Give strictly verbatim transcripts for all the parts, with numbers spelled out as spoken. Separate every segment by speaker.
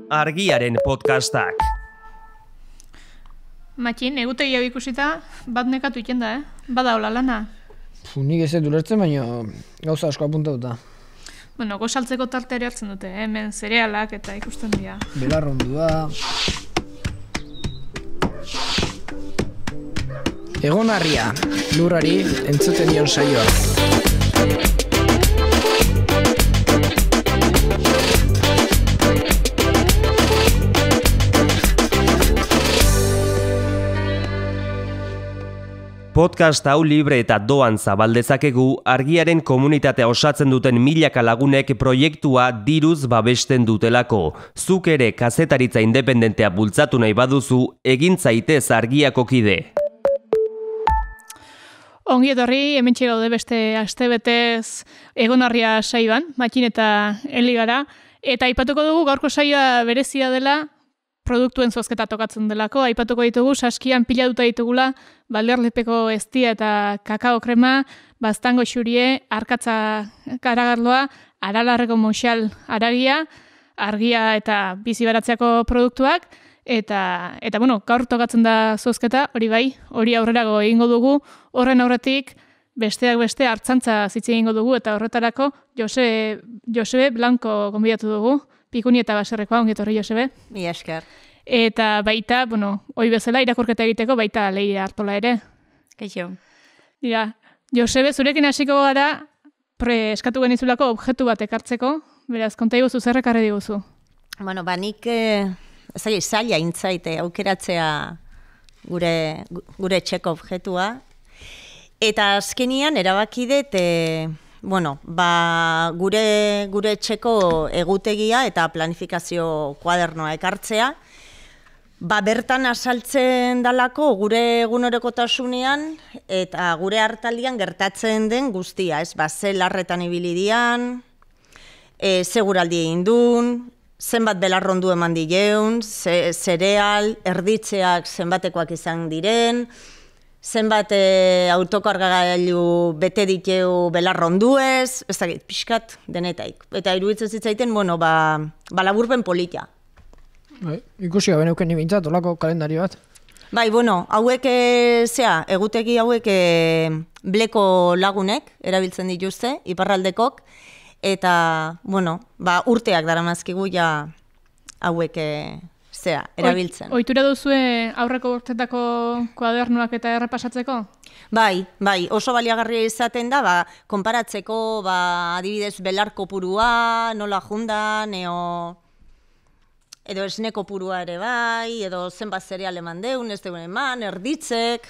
Speaker 1: Argiaren podcastak.
Speaker 2: Matxin, egutegi hau ikusita, bat nekatu iken da, eh? Bada hola lana.
Speaker 3: Puh, nik ez dut ulertzen, baina gauza asko apuntatuta.
Speaker 2: Bueno, gozaltzeko tarteari hartzen dute, eh? Hemen zerealak eta ikusten dira.
Speaker 3: Belarrondua. Egonarria, lurrari entzuten dion saioa.
Speaker 1: Podcast hau libre eta doan zabaldezakegu, Argiaren komunitatea osatzen duten milaka lagunek proiektua diruz babesten dutelako. Zuk ere kazetaritza independentea bultzatu nahi baduzu, egin zaitez Argiako kide.
Speaker 2: Ongi etorri, hementxe gaude beste astebetez Egonarria saioan, Matxin eta Eli gara, eta aipatuko dugu gaurko saioa berezia dela, produktuen zozketa tokatzen delako, aipatuko ditugu, saskian pila duta ditugula, balderlepeko eztia eta kakao krema, baztango xurie, arkatza karagarloa, aralarreko moxal aragia, argia eta bizi baratzeako produktuak, eta, eta bueno, gaur tokatzen da zozketa, hori bai, hori aurrerago egingo dugu, horren aurretik, besteak beste hartzantza zitze egingo dugu, eta horretarako Jose, Josebe Blanco gonbidatu dugu, Pikuni eta Baserrekoa, ongi etorri Josebe.
Speaker 4: Mi esker.
Speaker 2: Eta baita, bueno, hoi bezala irakurketa egiteko baita Leire Artola ere.
Speaker 4: Kaixo.
Speaker 2: Dira, Josebe, zurekin hasiko gara pre eskatu genizulako objektu bat ekartzeko, beraz, konta iguzu, zer ekarri diguzu?
Speaker 4: Bueno, ba, nik eh, ezagik, zaila intzaite aukeratzea gure, gure txeko objektua. Eta azkenian erabaki dut, eh, bueno, ba, gure, gure txeko egutegia eta planifikazio kuadernoa ekartzea, ba, bertan azaltzen dalako gure egunerokotasunean eta gure hartaldian gertatzen den guztia, ez, ba, ze larretan ibili dian, e, seguraldi egin duen, zenbat belarrondu eman dileun, ze, zereal, erditzeak zenbatekoak izan diren, zenbat e, autokargagailu bete diteu belarronduez, ez dakit, pixkat denetaik. Eta iruditzen zitzaiten, bueno, ba, ba laburpen polita.
Speaker 3: Bai, ikusi gabe neuken nibintzat, olako kalendari bat.
Speaker 4: Bai, bueno, hauek, e, zea, egutegi hauek e, bleko lagunek erabiltzen dituzte, iparraldekok, eta, bueno, ba, urteak daramazkigu ja hauek e, zea, erabiltzen.
Speaker 2: Ohitura duzue aurreko urtetako kuadernoak eta errepasatzeko?
Speaker 4: Bai, bai, oso baliagarria izaten da, ba, konparatzeko, ba, adibidez, belar kopurua, nola jundan, eo, edo esne kopurua ere bai, edo zenbat zereal eman deun, ez deun eman, erditzek.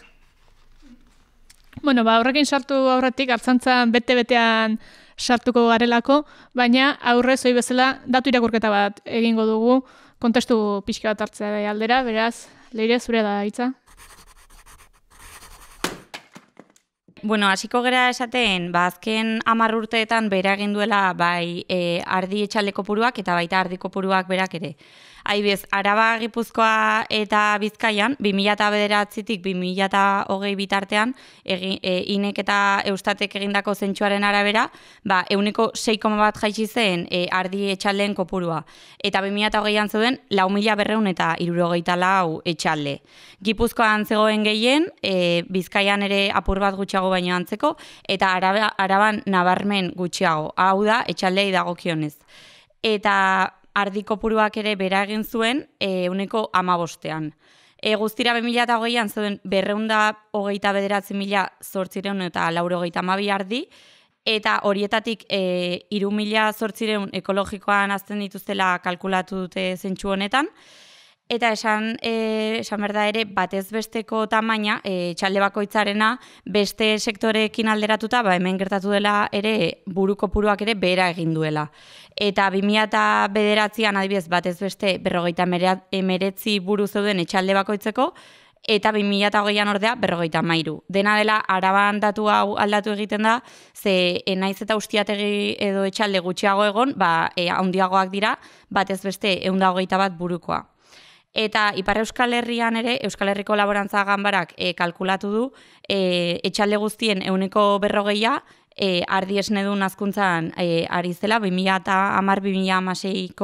Speaker 2: Bueno, ba, horrekin sartu aurretik, hartzantzan bete-betean sartuko garelako, baina aurrez hoi bezala datu irakurketa bat egingo dugu, kontestu pixka bat hartzea aldera, beraz, Leire, zure da hitza.
Speaker 5: Bueno, hasiko gera esaten, ba, azken hamar urteetan bera egin duela bai e, ardi etxalde kopuruak eta baita ardi kopuruak berak ere. Aibez, Araba, Gipuzkoa eta Bizkaian, bi mila bederatzitik bi mila hogei bitartean, egin, e, inek eta eustatek egindako zentsuaren arabera, ba, euneko sei koma bat jaitsi zen e, ardi etxaldeen kopurua. Eta bi mila hogeian zeuden, lau mila berreun eta hirurogeita lau etxalde. Gipuzkoan zegoen gehien, e, Bizkaian ere apur bat gutxiago baino antzeko, eta Araba, Araban nabarmen gutxiago. Hau da, etxaldei dagokionez. Eta ardi kopuruak ere bera egin zuen ehuneko hamabostean. E, guztira bi mila hogeian zeuden berreunda hogeita bederatzi mila zortzireun eta laurogeita hamabi ardi, eta horietatik e, hiru mila zortzireun ekologikoan azten dituztela kalkulatu dute zentsu honetan, eta esan, e, esan berda ere batez besteko tamaina, e, txalde bakoitzarena beste sektoreekin alderatuta, ba, hemen gertatu dela ere buru kopuruak ere behera egin duela. Eta bi mila bederatzian adibidez batez beste berrogeita emeretzi buru zeuden etxalde bakoitzeko, eta bi mila hogeian ordea berrogeita hamairu. Dena dela, Araban datu hau aldatu egiten da, ze naiz eta ustiategi edo etxalde gutxiago egon, ba, e, handiagoak dira, batez beste ehun eta hogeita bat burukoa. Eta Ipar Euskal Herrian ere, Euskal Herriko Laborantza Ganbarak e, kalkulatu du, e, etxalde guztien ehuneko berrogeia, e, ardi esnedun azkuntzan e, ari zela, bi mila hamar bi mila hamaseiko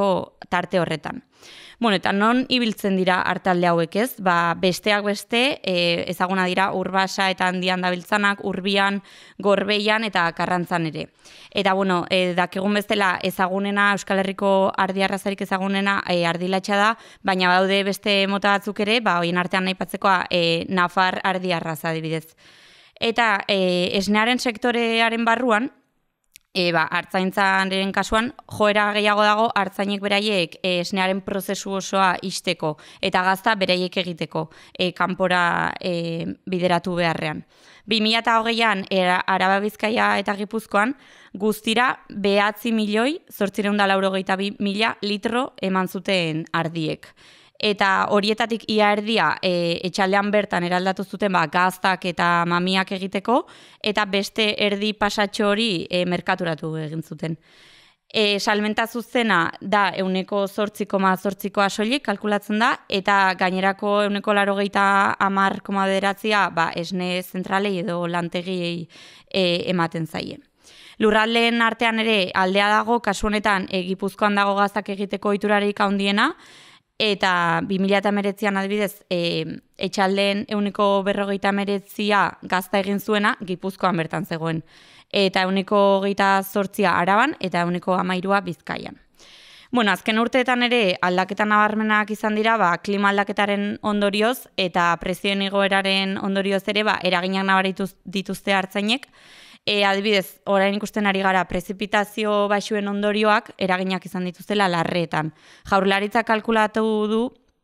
Speaker 5: tarte horretan. Bueno, eta non ibiltzen dira artalde hauek ez? Ba, besteak beste, e, ezaguna dira Urbasa eta Handian dabiltzanak, Urbian, Gorbeian eta Karrantzan ere. Eta, bueno, e, dakigun bezala ezagunena, Euskal Herriko ardi arrazarik ezagunena e, ardilatxa da, baina daude beste mota batzuk ere, ba, hoien artean naipatzekoa e, Nafar ardi arraza adibidez. Eta e, esnearen sektorearen barruan, E, ba, artzaintzaren kasuan, joera gehiago dago artzainek beraiek e, esnearen prozesu osoa isteko eta gazta beraiek egiteko e, kanpora e, bideratu beharrean. bi mila hogeian Araba Bizkaia eta Gipuzkoan guztira behatzi milioi zortziehun eta laurogeita bi mila litro eman zuten ardiek. Eta horietatik ia erdia e, etxaldean bertan eraldatu zuten ba, gaztak eta mamiak egiteko, eta beste erdi pasatxo hori e, merkaturatu egin zuten. E, salmenta zuzena da euneko zortzi koma zortzikoa soilik kalkulatzen da, eta gainerako euneko larogeita hamar koma bederatzia ba, esne zentralei edo lantegiei e, ematen zaie. Lurraldeen artean ere aldea dago, kasu honetan e, Gipuzkoan dago gaztak egiteko ohiturarik handiena, eta bi mila hemeretzian adibidez, e, etxaldeen euneko berrogeita hemeretzia gazta egin zuena, Gipuzkoan bertan zegoen. Eta euneko hogeita zortzia Araban, eta euneko hamairua Bizkaian. Bueno, azken urteetan ere aldaketa nabarmenak izan dira, ba, klima aldaketaren ondorioz, eta prezioen igoeraren ondorioz ere, ba, eraginak nabarituz dituzte artzainek. E, adibidez, orain ikusten ari gara prezipitazio baxuen ondorioak eraginak izan dituztela larreetan. Jaurlaritza kalkulatu du,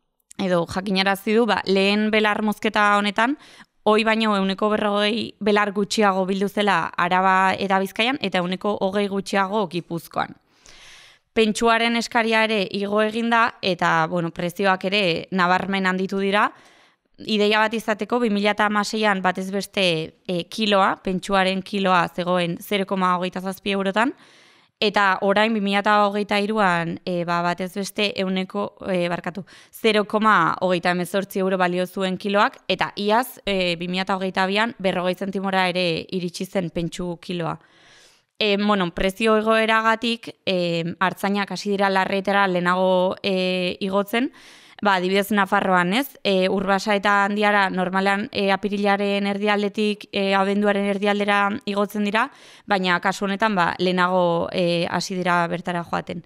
Speaker 5: edo jakinarazi du, ba, lehen belar mozketa honetan, hoi baino euneko berrogei belar gutxiago bildu zela Araba eta Bizkaian, eta euneko hogei gutxiago Gipuzkoan. Pentsuaren eskaria ere igo eginda, eta bueno, prezioak ere nabarmen handitu dira. Ideia bat izateko, bi mila hamaseian batez beste e, kiloa, pentsuaren kiloa zegoen zero koma hogeita zazpi eurotan, eta orain bi mila hogeita hiruan e, ba, batez beste euneko, e, barkatu, zero koma hogeita hemezortzi euro balio zuen kiloak, eta iaz e, bi mila hogeita bian berrogei zentimora ere iritsi zen pentsu kiloa. E, bueno, prezio egoeragatik e, artzainak hasi dira larreetara lehenago e, igotzen, ba, adibidez Nafarroan, ez? E, Urbasa eta Handiara normalean e, apirilaren erdialdetik e, abenduaren erdialdera igotzen dira, baina kasu honetan ba, lehenago e, hasi dira bertara joaten.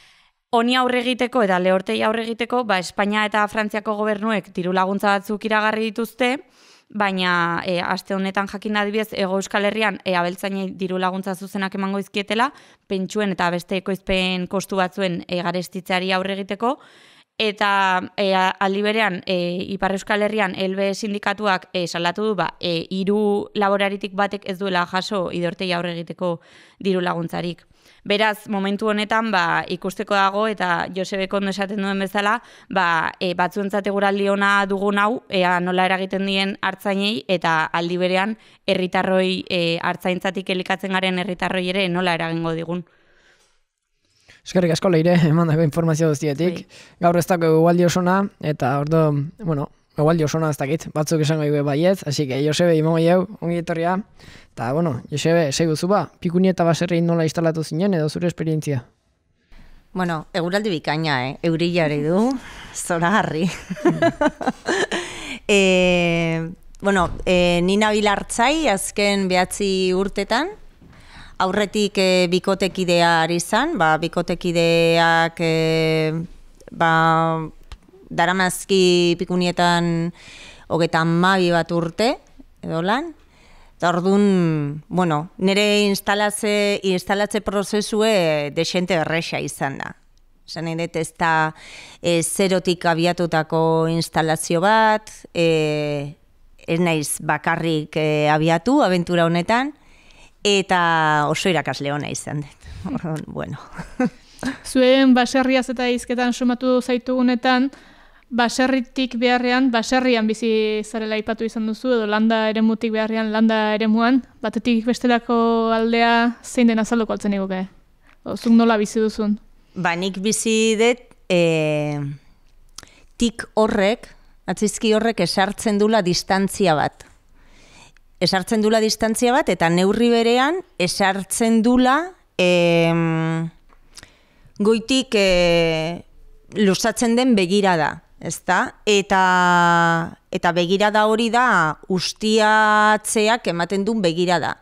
Speaker 5: Honi aurre egiteko eta lehortei aurre egiteko, ba, Espainia eta Frantziako gobernuek diru laguntza batzuk iragarri dituzte, baina e, aste honetan jakin adibidez Hego Euskal Herrian e, abeltzainei diru laguntza zuzenak emango izkietela, pentsuen eta beste ekoizpen kostu batzuen e, garestitzeari aurre egiteko, eta e, aldi berean e, Ipar Euskal Herrian Elbe sindikatuak e, salatu du ba, e, hiru laboraritik batek ez duela jaso idortei aurre egiteko diru laguntzarik. Beraz, momentu honetan ba, ikusteko dago eta Josebek ondo esaten duen bezala, ba, e, batzuentzat eguraldi ona dugun hau, ea nola eragiten dien artzainei eta aldi berean herritarroi e, artzaintzatik elikatzen garen herritarroi ere nola eragingo digun.
Speaker 3: Eskerrik asko Leire, emandako informazio guztietik. Gaur ez dago egualdi osona, eta ordo, bueno, egualdi osona ez dakit, batzuk esango dugu baiet, así que Josebe imongo jau, ongi etorria. Eta, bueno, Josebe, segu zuba, pikuni eta baserri nola instalatu zinen edo zure esperientzia?
Speaker 4: Bueno, eguraldi bikaina, eh? Eurillari du, zora harri. e, bueno, e, nina bilartzai, azken behatzi urtetan, aurretik e, bikotekidea ari izan, ba, bikotekideak e, ba, daramazki pikunietan hogeita hamabi bat urte, edo lan. Eta orduan, bueno, nire instalatze, instalatze prozesue desente erresa izan da. Zan nahi dut ez da e, zerotik abiatutako instalazio bat, e, ez naiz bakarrik e, abiatu, abentura honetan, eta oso irakasle ona izan dut. Bueno.
Speaker 2: Zuen baserriaz eta hizketan somatu zaitugunetan, baserritik beharrean, baserrian bizi zarela aipatu izan duzu, edo landa eremutik beharrean, landa eremuan, batetik bestelako aldea zein den azalduko altzen eguke? Zuk nola bizi duzun?
Speaker 4: Ba, nik bizi dut, e, tik horrek, atzizki horrek esartzen dula distantzia bat. Esartzen dula distantzia bat, eta neurri berean esartzen dula e, goitik e, luzatzen den begirada, ezta? Eta, eta begirada hori da ustiatzeak ematen duen begirada.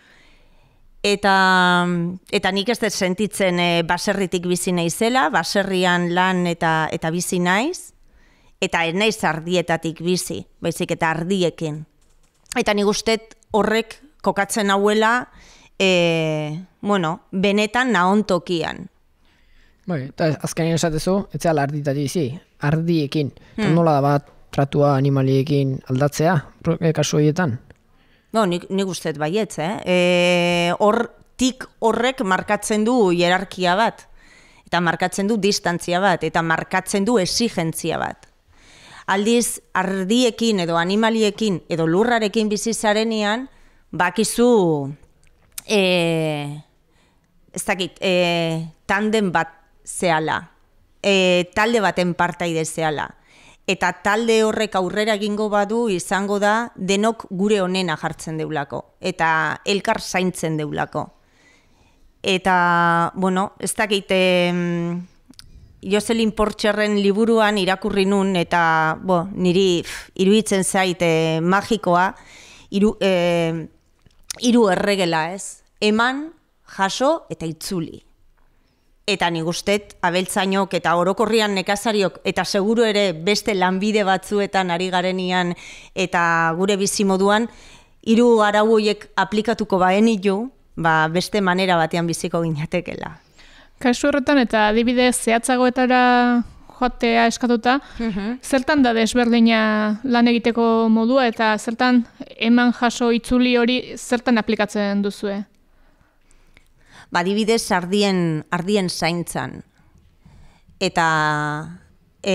Speaker 4: Eta, eta nik ez dut sentitzen e, baserritik bizi naizela, baserrian lan eta, eta bizi naiz, eta ez naiz ardietatik bizi, baizik eta ardiekin. Eta nik uste horrek kokatzen hauela, e, bueno, benetan nahontokian.
Speaker 3: Bai, eta azkenean esatezu, ez zela arditatik bizi, ardiekin. Hmm. Nola da bat tratua animaliekin aldatzea, kasu horietan?
Speaker 4: No, nik, nik usteet baietz, eh? E, hortik horrek markatzen du hierarkia bat, eta markatzen du distantzia bat, eta markatzen du exigentzia bat. Aldiz, ardiekin edo animaliekin edo lurrarekin bizi zarenean, bakizu, e, ez dakit, e, tanden bat zehala, e, talde baten partaide zehala. Eta talde horrek aurrera egingo badu izango da denok gure onena jartzen deulako. Eta elkar zaintzen deulako. Eta, bueno, ez dakit, eh, Joselin Portxerren liburuan irakurri nun, eta bo, niri pff, iruditzen zait eh, magikoa, iru, eh, iru erregela ez. Eman, jaso eta itzuli. Eta nik ustet, abeltzainok eta orokorrian nekazariok, eta seguru ere beste lanbide batzuetan ari garenian eta gure bizimoduan, hiru arau horiek aplikatuko baenitu, ba beste manera batean biziko ginatekela.
Speaker 2: Kasu horretan eta adibidez zehatzagoetara joatea eskatuta, uh-huh. Zertan da desberdina lan egiteko modua eta zertan eman jaso itzuli hori zertan aplikatzen duzue?
Speaker 4: Badibidez ardien, ardien zaintzan. Eta e,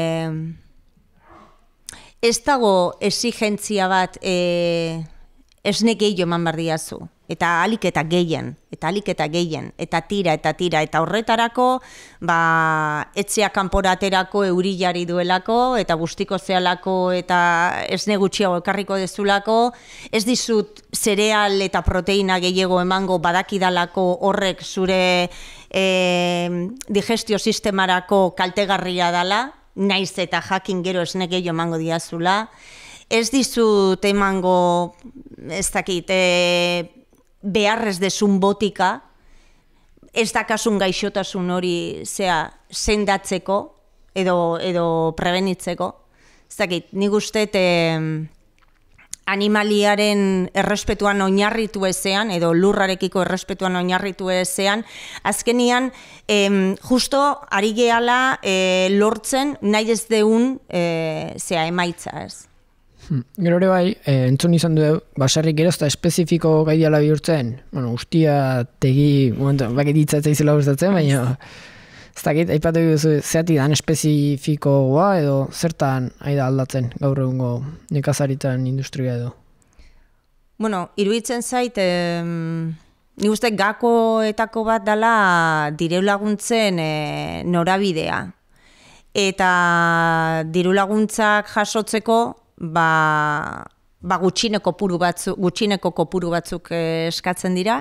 Speaker 4: ez dago exigentzia bat e, esne gehiago eman bardiazu. Eta alik eta gehien, eta alik eta gehien, eta tira, eta tira, eta horretarako, ba, etzea kanporaterako eurillari duelako, eta bustiko zealako, eta esne gutxiago ekarriko dezulako, ez dizut zereal eta proteina gehiago emango badakidalako horrek zure e, digestio sistemarako kaltegarria dala, naiz eta jakin gero esne gehiago emango diazula, ez dizut emango, ez dakit, e, beharrez desun botika, ez dakasun gaixotasun hori zea sendatzeko edo, edo prebenitzeko. Ez dakit, nik usteet eh, animaliaren errespetuan oinarritu ezean, edo lurrarekiko errespetuan oinarritu ezean, azkenian eh, justo ari gehala eh, lortzen nahi ez deun eh, zea emaitza ez.
Speaker 3: Gero ere bai, e, entzun izan du, baserrik gero eta espezifiko gaidiala bihurtzen, bueno, ustia tegi, momentu, bakit hitzatzea izela gustatzen, baina ez dakit, aipatu duzu, zeatik dan espezifikoa edo zertan aida aldatzen gaur egungo nekazaritzan industria edo?
Speaker 4: Bueno, iruditzen zait, eh, nik uste gakoetako bat dela diru laguntzen eh, norabidea. Eta diru laguntzak jasotzeko, Ba, ba gutxineko kopuru batzuk, gutxineko kopuru batzuk eh, eskatzen dira.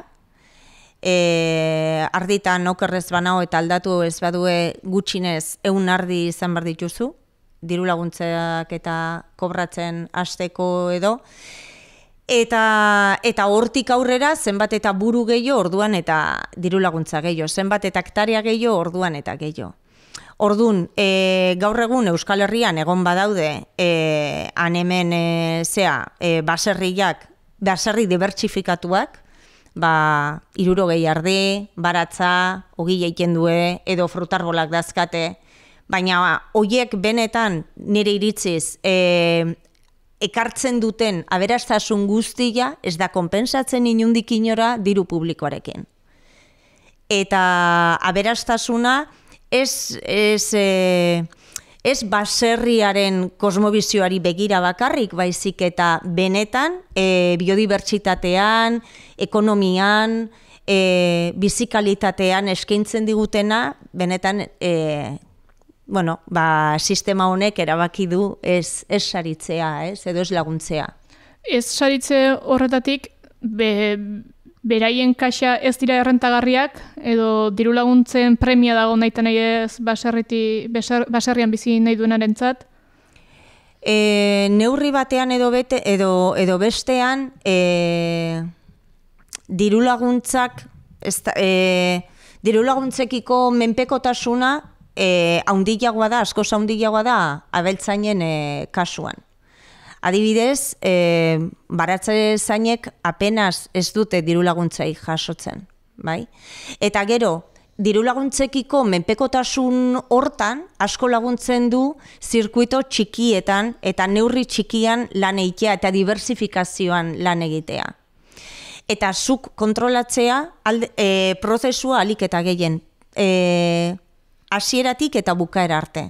Speaker 4: E, arditan okerrez banao eta aldatu ez badue gutxinez ehun ardi izan behar dituzu, diru laguntzak eta kobratzen hasteko edo. Eta, eta hortik aurrera zenbat eta buru gehiago orduan eta diru laguntza gehiago, zenbat eta hektarea gehiago orduan eta gehiago. Ordun, e, gaur egun Euskal Herrian egon badaude e, han hemen e, zea, e, baserriak, baserri dibertsifikatuak, ba, hirurogei ardi, baratza, ogi egiten due, edo frutarbolak dazkate, baina hoiek benetan nire iritziz e, ekartzen duten aberastasun guztia ez da konpensatzen inundik inora diru publikoarekin. Eta aberastasuna Ez, ez, e, ez baserriaren kosmobizioari begira bakarrik, baizik eta benetan e, biodibertsitatean, ekonomian, e, bizikalitatean eskaintzen digutena, benetan e, bueno, ba, sistema honek erabaki du ez, ez saritzea, ez, edo ez laguntzea.
Speaker 2: Ez saritze horretatik, be, beraien kaxa ez dira errentagarriak, edo diru laguntzen premia dago nahi nahi ez baserriti, baserrian bizi nahi duenarentzat?
Speaker 4: E, neurri batean edo bete edo, edo bestean e, diru laguntzak e, diru laguntzekiko menpekotasuna e, haundiagoa da, askoz haundiagoa da abeltzainen e, kasuan. Adibidez, e, baratze zainek apenas ez dute diru laguntzai jasotzen, bai? Eta gero, diru laguntzekiko menpekotasun hortan asko laguntzen du zirkuito txikietan eta neurri txikian lan egitea eta diversifikazioan lan egitea. Eta zuk kontrolatzea alde, e, prozesua alik eta gehien e, hasieratik eta bukaera arte.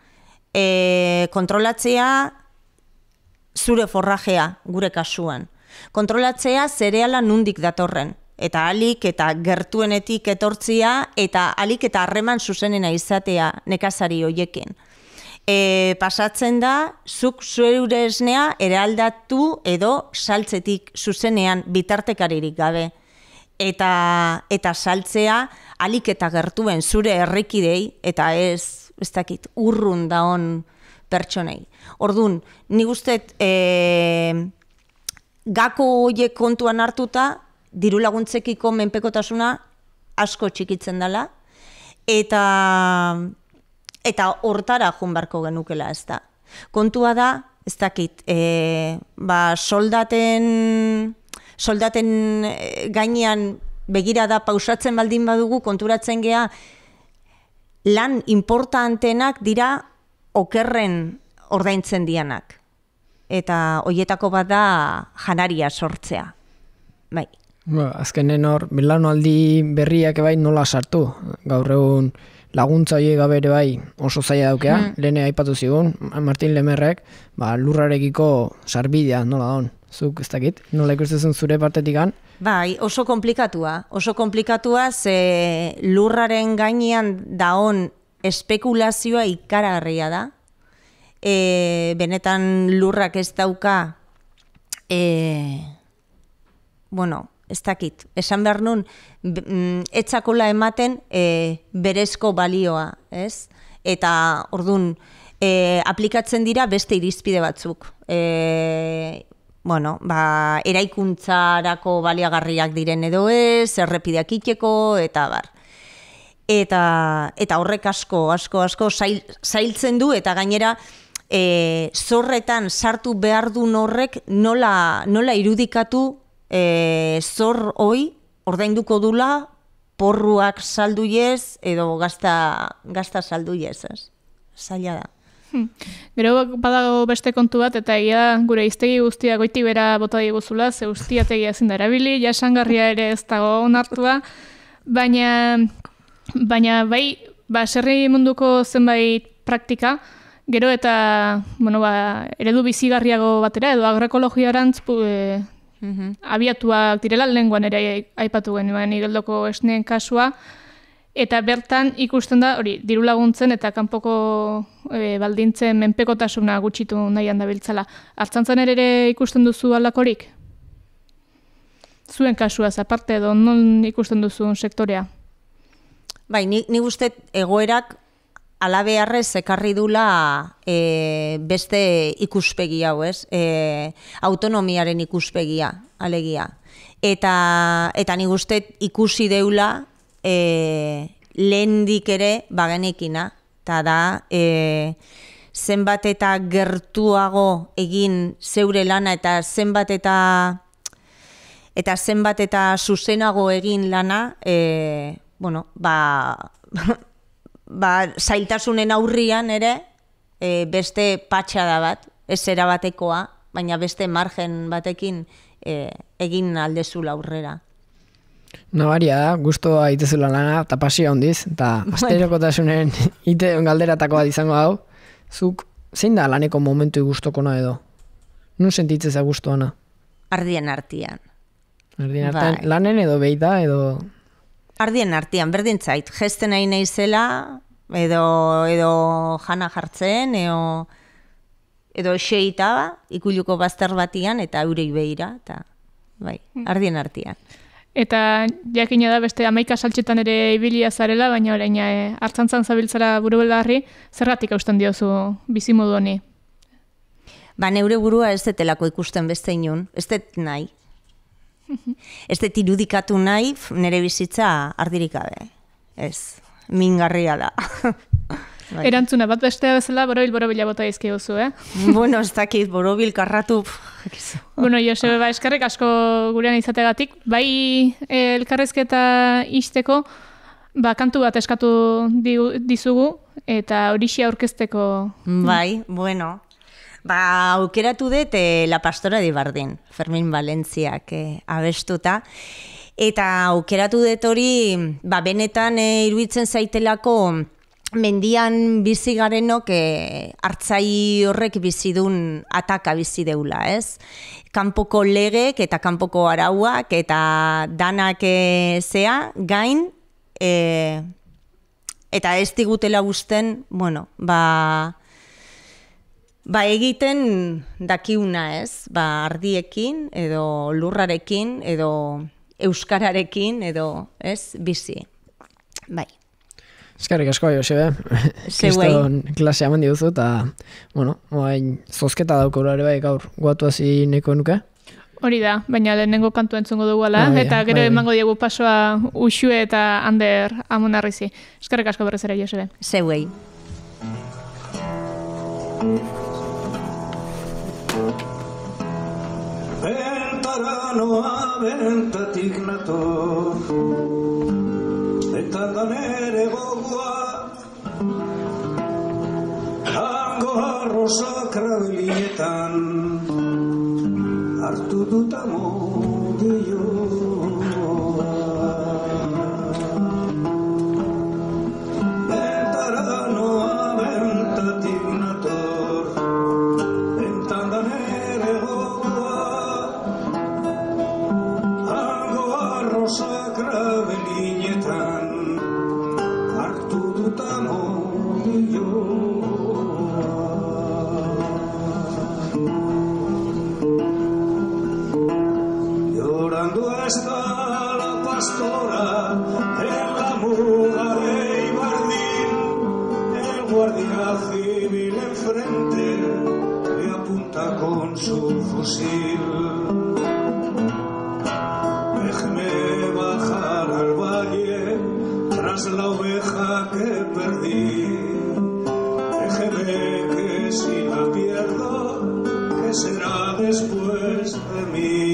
Speaker 4: E, kontrolatzea zure forrajea, gure kasuan. Kontrolatzea zereala nundik datorren. Eta alik eta gertuenetik etortzia eta alik eta harreman zuzenena izatea nekazari hoiekin. E, pasatzen da, zuk zure esnea eraldatu edo saltzetik zuzenean bitartekaririk gabe. Eta, eta saltzea alik eta gertuen zure herrikidei eta ez, ez dakit, urrun daon pertsonei. Orduan, nik usteet e, gako horiek kontuan hartuta, diru laguntzekiko menpekotasuna asko txikitzen dela, eta eta hortara joan beharko genukela, ez da. Kontua da, ez dakit, e, ba, soldaten, soldaten gainean begirada pausatzen baldin badugu, konturatzen gea, lan importantenak dira okerren ordaintzen dianak. Eta hoietako bat da janaria sortzea. Bai.
Speaker 3: Ba, azkenen hor, belaunaldi berriak bai nola sartu. Gaur egun laguntza horiek gabe ere bai oso zaila daukea. Mm. Lehen aipatu zigun, Martin Lemerrek, ba, lurrarekiko sarbidea nola daun. Zuk ez dakit, nola ikusten zure partetikan?
Speaker 4: Bai, oso komplikatua. Oso komplikatua ze lurraren gainean daon espekulazioa ikaragarria da. E, benetan lurrak ez dauka, e, bueno, ez dakit, esan behar nun, etzakola ematen e, berezko balioa, ez? Eta, ordun, e, aplikatzen dira beste irizpide batzuk. E, bueno, ba, eraikuntzarako baliagarriak diren edo ez, errepideak iteko, eta bar. Eta, eta horrek asko, asko, asko zail, zailtzen du, eta gainera e, zorretan sartu behar duen horrek nola, nola irudikatu e, zor hoi ordainduko dula porruak salduiez edo gazta, gazta salduiez, ez? Zaila da.
Speaker 2: Hmm. Gero badago beste kontu bat, eta egia gure iztegi guztia goiti bera bota diguzula, ze ustiategia ezin da erabili, jasangarria ere ez dago onartua, baina... Baina bai, baserri munduko zenbait praktika, gero eta bueno, ba, eredu bizigarriago batera, edo agroekologiarantz e, mm-hmm. abiatuak direla, lehenguan ere aipatu genuen igeldoko esneen kasua, eta bertan ikusten da, hori, diru laguntzen eta kanpoko e, baldintzen menpekotasuna gutxitu nahian dabiltzala. Artzantzan ere ikusten duzu aldakorik? Zuen kasuaz, aparte edo non ikusten duzun sektorea?
Speaker 4: Bai, ni, ni guztet egoerak alabeharrez ekarri dula e, beste ikuspegi hau, ez? E, autonomiaren ikuspegia, alegia. Eta, eta ni guztet ikusi deula e, lehendik ere bagenekina, eta da e, zenbat eta gertuago egin zeure lana eta zenbat eta eta zenbat eta zuzenago egin lana, e, bueno, ba, ba, zailtasunen aurrian ere, e, beste patxada bat, ez erabatekoa, baina beste margen batekin e, egin aldezula aurrera.
Speaker 3: Nabaria da, guztua itezula lana, eta pasia hondiz, eta asterokotasunen ite galderatakoa izango hau, zuk zein da laneko momentu gustokona edo? Nun sentitzeza gustuana?
Speaker 4: Ardien artean.
Speaker 3: Ardien artean, bai. Lanen edo beita edo...
Speaker 4: Ardien artean, berdin zait, gesten nahi naizela, edo, edo jana jartzen, edo, edo eseita, ikuluko bazter batian, eta eurei behira, eta bai, ardien artean.
Speaker 2: eta jakina da beste hamaika saltxetan ere ibilia zarela, baina orain e, hartzantzan zabiltzara buru belarri, zergatik hausten diozu bizimodu honi?
Speaker 4: Ba, neure burua ez detelako ikusten beste inun, ez det nahi. Ez det irudikatu nahi, nire bizitza ardirik gabe. Ez, mingarria da. Bai.
Speaker 2: Erantzuna bat bestea bezala, borobil borobila bota izkiguzu, eh?
Speaker 4: Bueno, ez dakit, borobil karratu.
Speaker 2: Bueno, Josebe, ba, eskerrik asko gurean izategatik. Bai, elkarrezketa isteko, ba, kantu bat eskatu dizugu, eta horixe aurkezteko.
Speaker 4: Bai, bueno. Ba, aukeratu dut eh, La Pastora de Bardin, Fermin Valentziak eh, abestuta. Eta aukeratu dut hori, ba, benetan eh, iruditzen zaitelako mendian bizi garenok eh, hartzai horrek bizidun ataka bizi deula, ez? Kanpoko legek eta kanpoko arauak eta danak eh, zea, gain, eh, eta ez digutela gusten, bueno, ba... Ba, egiten dakiuna, ez? Ba, ardiekin, edo lurrarekin, edo euskararekin, edo, ez? Bizi. Bai.
Speaker 3: Eskerrik asko, Josebe. Kriston klasea eman diguzu, eta, bueno, oain, zozketa daukoro ere bai gaur guatu hasi neko nuke.
Speaker 2: Hori da, baina lehenengo kantu entzungo dugu ala,
Speaker 3: bai,
Speaker 2: eta gero
Speaker 3: bai,
Speaker 2: emango diegu pasoa Uxue eta Ander Amonarrizi. Eskerrik asko berriz ere, Josebe.
Speaker 4: Zeuei.
Speaker 6: Bentaranoa bentatik nator, eta danere gogoa, hango arrosa krabilietan, hartu dut amodioa. Bentaranoa bentatik nator, eta danere gogoa, sakrabelinetan hartu dut amodioa. Llorando está la pastora en la muga de Ibardín, el guardia civil enfrente le apunta con su fusil. Déjeme bajar al valle tras la oveja que perdí. Déjeme que si la pierdo, ¿qué será después de mí?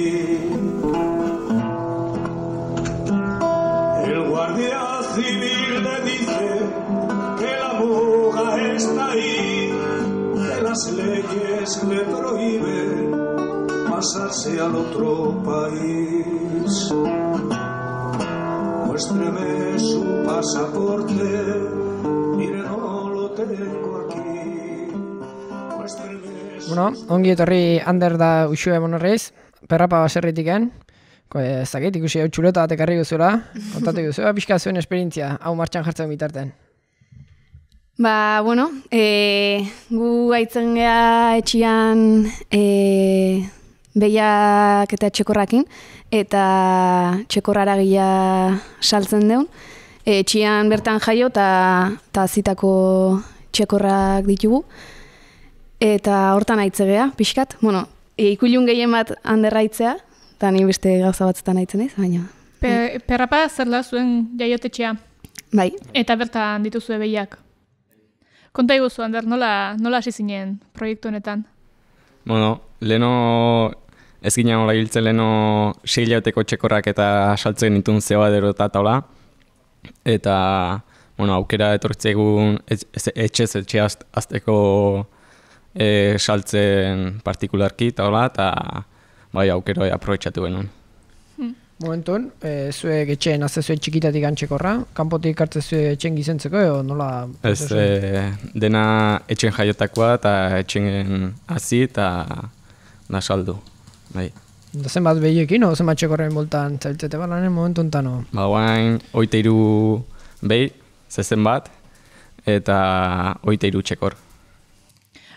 Speaker 6: El guardia civil le dice que la muga está ahí, que las leyes le prohíben pasarse al otro país. Muéstreme su pasaporte, mire no lo tengo aquí. Muéstreme su...
Speaker 3: Bueno, ongi etorri Ander da Uxue Amonarriz, perrapa baserritiken. Ez dakit, ikusi hau txuleta bat ekarri guzula, kontatu guzula, pixka zuen esperientzia, hau martxan jartzen bitarten.
Speaker 7: Ba, bueno, e, gu gaitzen geha etxian e, behiak eta txekorrakin, eta txekorrara gila saltzen deun. E, etxian bertan jaio eta zitako txekorrak ditugu, eta hortan aitze geha, pixkat. Bueno, e, ikulun gehien bat handerraitzea, eta ni beste gauza batzutan aitzen ez, baina...
Speaker 2: Pe, perrapa zer da zuen jaiotetxea?
Speaker 7: Bai.
Speaker 2: Eta bertan dituzue behiak. Konta iguzu, Ander, nola, nola hasi zinen proiektu honetan?
Speaker 8: Bueno, leno ez ginen hola hiltzen leno sei hilabeteko txekorrak eta saltzen ditun zeba derota taula. Eta, bueno, aukera etortzegun etxez etxe azteko e, saltzen partikularki taula, eta bai aukera aprobetxatu genuen.
Speaker 3: Momentun, e, zuek etxeen azte zuen txikitatik antxekorra, kanpotik hartze zuen etxen gizentzeko, edo nola?
Speaker 8: Ez, e, dena etxen jaiotakoa eta etxen hazi eta da saldu. Bai.
Speaker 3: Da zenbat behiekin, o zenbat txekorren boltan zailtzete balanen momentu enten, no?
Speaker 8: Ba, guain, oita iru behi, zezen bat, eta oita iru txekor.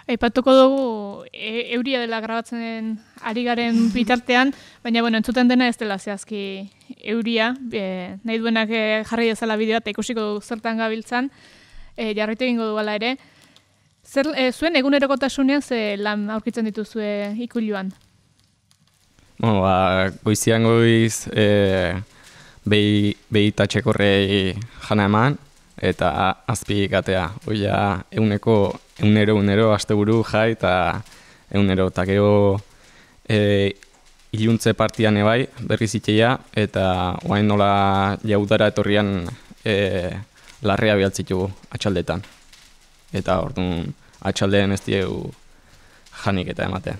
Speaker 2: Aipatuko dugu e, euria dela grabatzen ari garen bitartean, baina bueno, entzuten dena ez dela zehazki euria, e, nahi duenak e, jarri dezala bideoa eta ikusiko du zertan gabiltzan, e, jarritu egingo du ere. Zer, e, zuen egunerokotasunean ze lan aurkitzen dituzue ikuluan?
Speaker 8: Bueno, ba, goizian goiz e, behi, behi tatxekorrei jana eman, eta azpi gatea. Oia, euneko, eunero, eunero, asteburu jai, eta eunero, eta gero e, iluntze partian ebai, berriz itxeia, eta oain nola jaudara etorrian e, larrea bialtzitu atxaldetan. Eta orduan atxaldeen ez diegu janik eta ematen.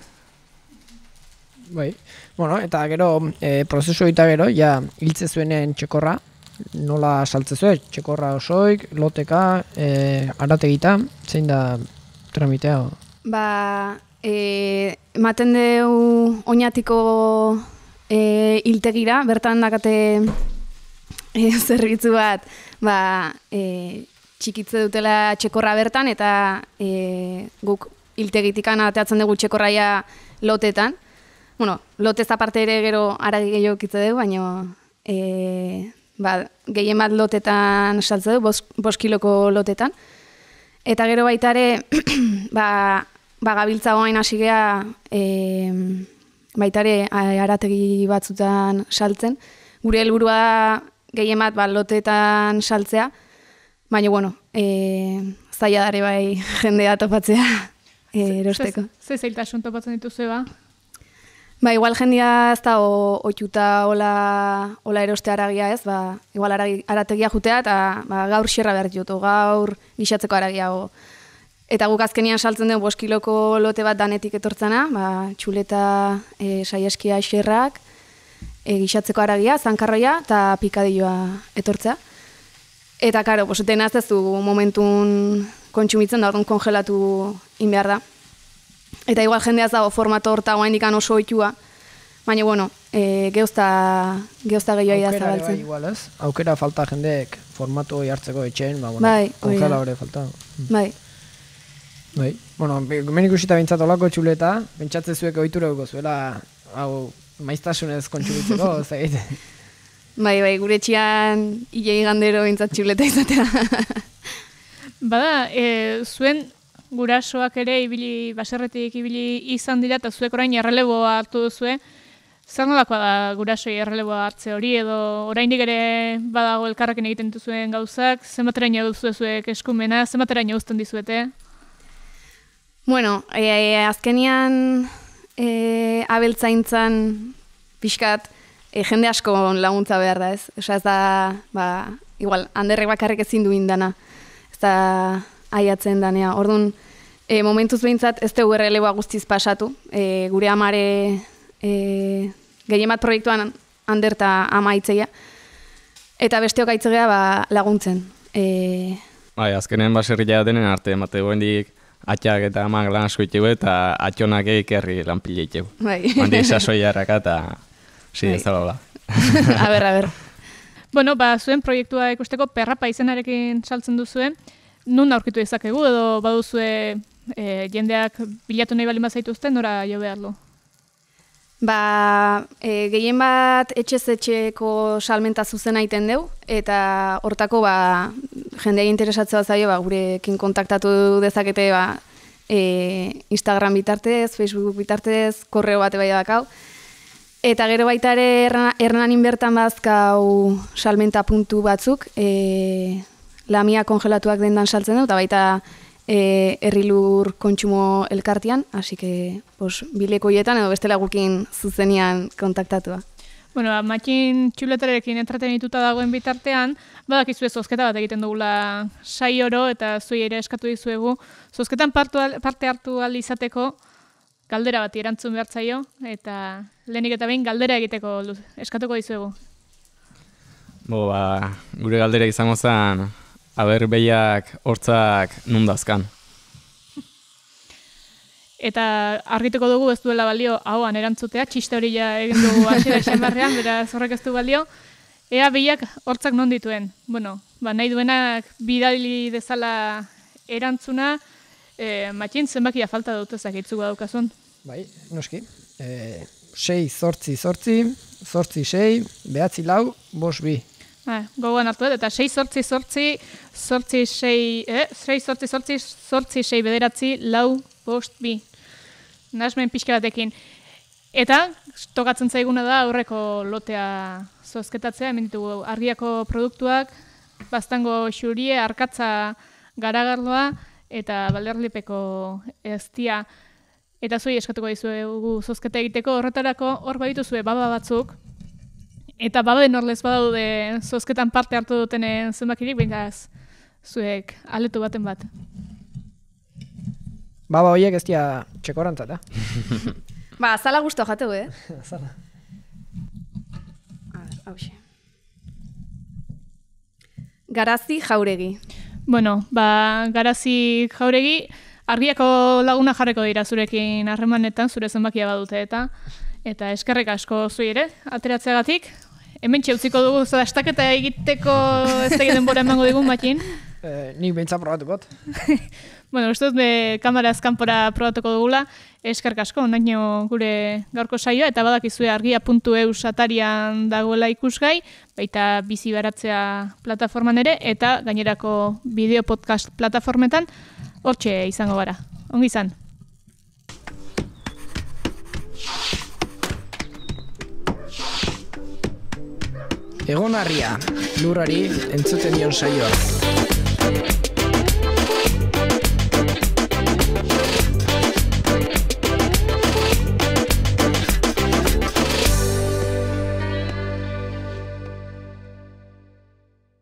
Speaker 3: Bai, bueno, eta gero e, prozesu eta gero, ja, hiltze zuenen txekorra, nola saltze zuen, txekorra osoik, loteka, e, arategita, zein da tramitea?
Speaker 7: Ba, e, ematen deu oinatiko e, hiltegira, bertan dakate e, zerbitzu bat, ba, e, txikitze dutela txekorra bertan, eta e, guk hiltegitikan ateatzen dugu txekorraia lotetan. Bueno, lotez aparte ere gero aragi gehiago kitze dugu, baina e, ba, gehien bat lotetan saltze dugu, bos, bos kiloko lotetan. Eta gero baita ere, ba, ba gabiltza goain hasi gea, e, baita ere arategi batzutan saltzen. Gure helburua gehien bat ba, lotetan saltzea, baina, bueno, e, zaila dare bai jendea topatzea e, erosteko.
Speaker 2: Ze zailtasun topatzen dituzu ba?
Speaker 7: Ba, igual jendia ez da oituta hola, hola eroste aragia ez, ba, igual aragi, arategia jutea eta ba, gaur xerra behar dut, gaur gixatzeko aragia. O. Eta guk azkenian saltzen den bost kiloko lote bat danetik etortzena, ba, txuleta, e, saieskia xerrak, e, gixatzeko aragia, zankarroia eta pikadilloa etortzea. Eta, karo, dena ez du momentun kontsumitzen da, orduan kongelatu in behar da. Eta igual jendeaz dago formato horta oa indikan oso oitua, baina, bueno, e, geuzta, geuzta gehiago idazta baltzen.
Speaker 3: Bai, igual ez? Aukera falta jendeek formato hartzeko etxeen, ba, bueno,
Speaker 7: bai,
Speaker 3: kongela hori falta.
Speaker 7: Bai.
Speaker 3: Bai, bueno, hemen ikusita bintzat olako txuleta, bentsatzen zuek ohitura dugu zuela, hau, maiztasunez kontsumitzeko, zait.
Speaker 7: Bai, bai, gure txian hilei gandero bintzat txuleta izatea.
Speaker 2: Bada, e, zuen gurasoak ere ibili, baserretik ibili izan dira, eta zuek orain erreleboa hartu duzue. Zer nolakoa da gurasoi erreleboa hartze hori, edo oraindik ere badago elkarrekin egiten duzuen gauzak, zenbateraino duzue zuek eskumena, zenbateraino uzten dizuete?
Speaker 7: Bueno, e, e, azkenian e, abeltzaintzan pixkat e, jende asko laguntza behar da, ez? Osa ez da, ba, igual, handerrek bakarrik ezin du indana, ez da aiatzen danea. Orduan, e, momentuz behintzat ez dugu erreleboa guztiz pasatu. E, gure amare e, gehien bat proiektuan handerta ama itzeia. Eta besteok aitzegea ba, laguntzen. E...
Speaker 8: Bai, azkenen baserria denen arte, emate goendik atxak eta amak lan asko itxegu eta atxonak eikerri lan pila itxegu.
Speaker 7: Bai.
Speaker 8: Handik sasoi harraka eta zide zalola.
Speaker 7: A ber, a ber.
Speaker 2: Bueno, ba, zuen proiektua ikusteko perrapa izenarekin saltzen duzuen, nun aurkitu ezakegu edo baduzue e, jendeak bilatu nahi bali mazaituzten, nora jo beharlo?
Speaker 7: Ba, e, gehien bat etxez etxeko salmenta zuzena egiten deu, eta hortako ba, jendea interesatzea zaio, ba, gurekin kontaktatu dezakete ba, e, Instagram bitartez, Facebook bitartez, korreo bate bai dakau. Eta gero baita ere Hernanin bertan bazkau salmenta puntu batzuk, e, lamia kongelatuak dendan saltzen du, eta baita e, herrilur kontsumo elkartian, hasi que pues, bileko hietan edo bestela gukin zuzenian kontaktatua.
Speaker 2: Bueno, makin txuletarekin entretenituta dagoen bitartean, badakizue zozketa bat egiten dugula sai oro, eta zuei ere eskatu dizuegu. Zozketan parte hartu ahal izateko, galdera bat erantzun behar zaio, eta lehenik eta behin galdera egiteko eskatuko dizuegu.
Speaker 8: Bo, ba, gure galdera izango zen, aber behiak hortzak nundazkan.
Speaker 2: Eta argituko dugu ez duela balio ahoan erantzutea, txiste hori ja egin dugu hasiera izan barrean, beraz horrek ez du balio. Ea behiak hortzak non dituen. Bueno, ba, nahi duenak bidali dezala erantzuna, E, Matxin, zenbakia falta dut ezakitzu daukazun?
Speaker 3: Bai, noski. E, sei, zortzi, zortzi, zortzi, sei, behatzi, lau, bos, bi.
Speaker 2: Ah, gogoan hartu dut, eta sei, zortzi, zortzi, zortzi, sei, eh? sei, zortzi, zortzi, zortzi, sei, bederatzi, lau, bost, bi. Nasmen pixka batekin. Eta, tokatzen zaiguna da aurreko lotea zozketatzea, hemen ditugu argiako produktuak, baztango xurie, arkatza garagardoa, eta balderlipeko eztia. Eta zuei eskatuko dizuegu zozketa egiteko, horretarako hor badituzue baba batzuk, eta baben horlez badaude zozketan parte hartu dutenen zenbakirik, behintzaz zuek aletu baten bat.
Speaker 3: Baba horiek ez dira txekorantzat, eh?
Speaker 7: Ba, azala guztu jateu, eh?
Speaker 3: Azala.
Speaker 7: Hauxe. Garazi Jauregi.
Speaker 2: Bueno, ba, Garazi Jauregi, argiako laguna jarreko dira zurekin harremanetan, zure zenbakia badute eta eta eskerrik asko zui ere, ateratzeagatik. Hemen utziko dugu, zeda estaketa egiteko ez egiten denbora emango digun, Matxin.
Speaker 3: Eh, nik behintza probatuko.
Speaker 2: Bueno, uste dut be, kameraz kanpora probatuko dugula, eskerrik asko, onaino gure gaurko saioa, eta badakizue argia puntu e u atarian dagoela ikusgai, baita bizi baratzea plataforman ere, eta gainerako bideo podcast plataformetan, hortxe izango gara. Ongi izan.
Speaker 3: Egon harria, lurrari entzuten dion saioa.